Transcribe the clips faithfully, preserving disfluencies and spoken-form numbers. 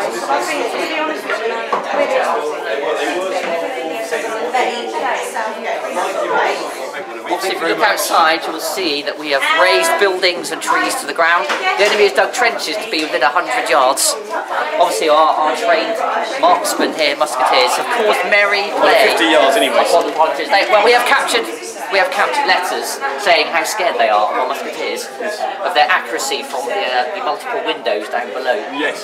think, to be honest with you, obviously, if you look outside, you'll see that we have raised buildings and trees to the ground. The enemy has dug trenches to be within a hundred yards. Obviously, our, our trained marksmen here, musketeers, have caused merry play. fifty yards anyway. Upon the volunteers. They, well, we have captured, we have captured letters saying how scared they are, our musketeers, of their accuracy from the, uh, the multiple windows down below. Yes.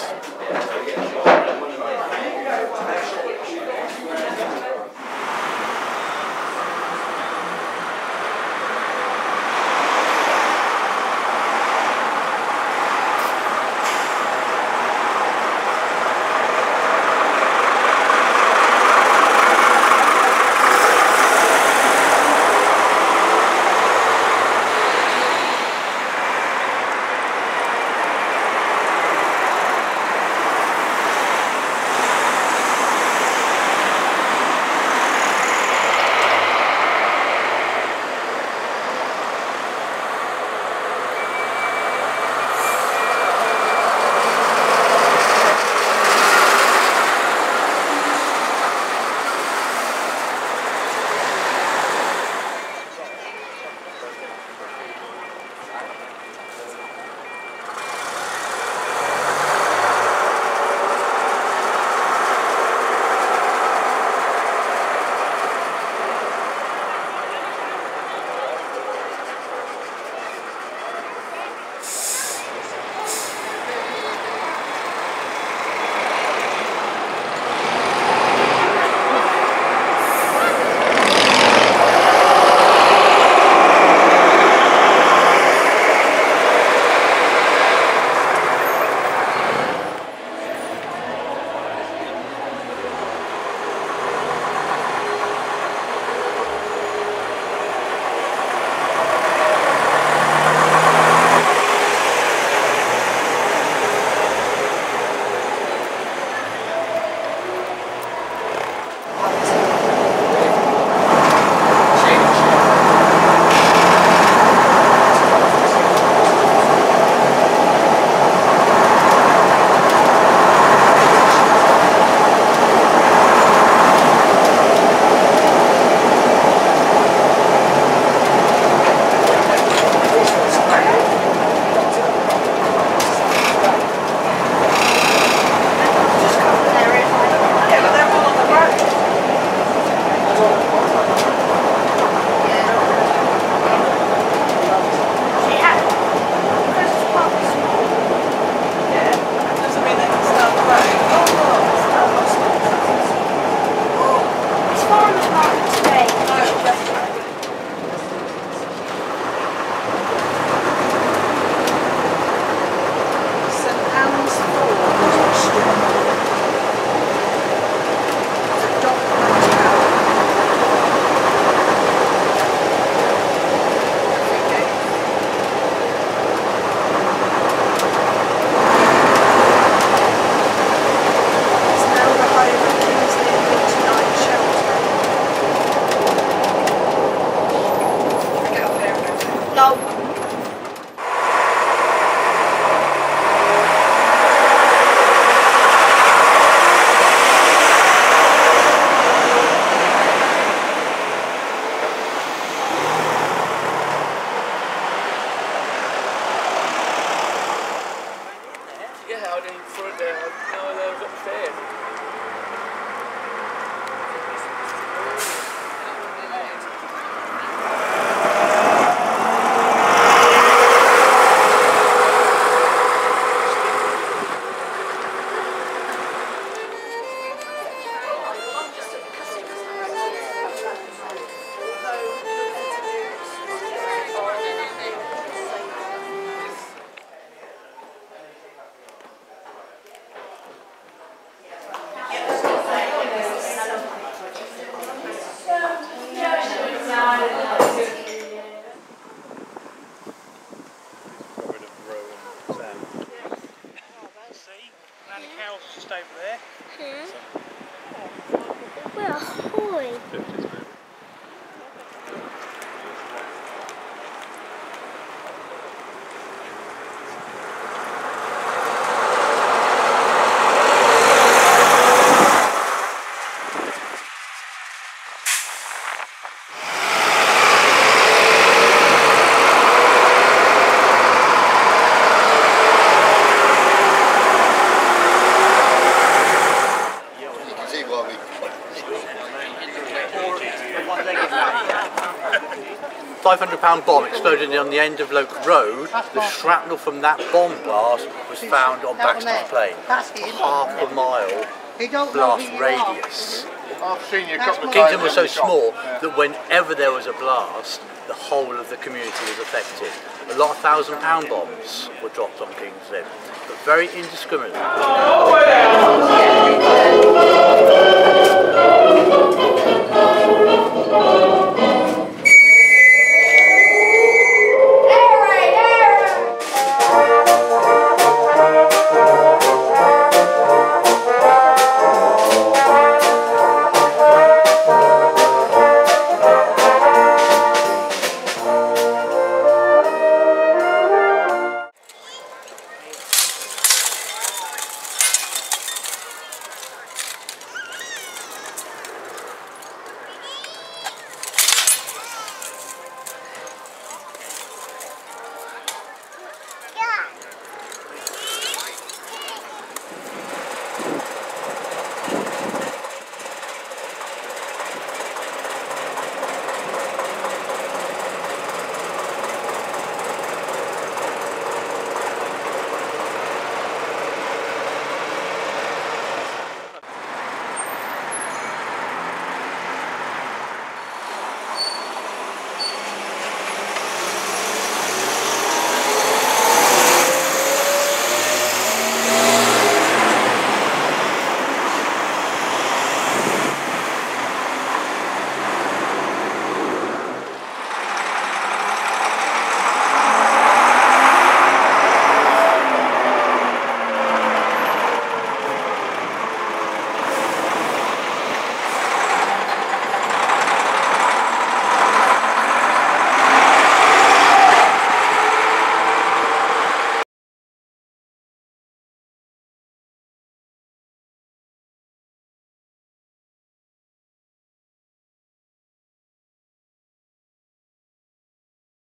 five hundred pound bomb exploded on the end of Local Road, the shrapnel from that bomb blast was found on Baxter's Plain. Half a mile blast radius. I've seen you a couple of times. Kingston was so small that whenever there was a blast, the whole of the community was affected. A lot of thousand pound bombs were dropped on Kingston, but very indiscriminately.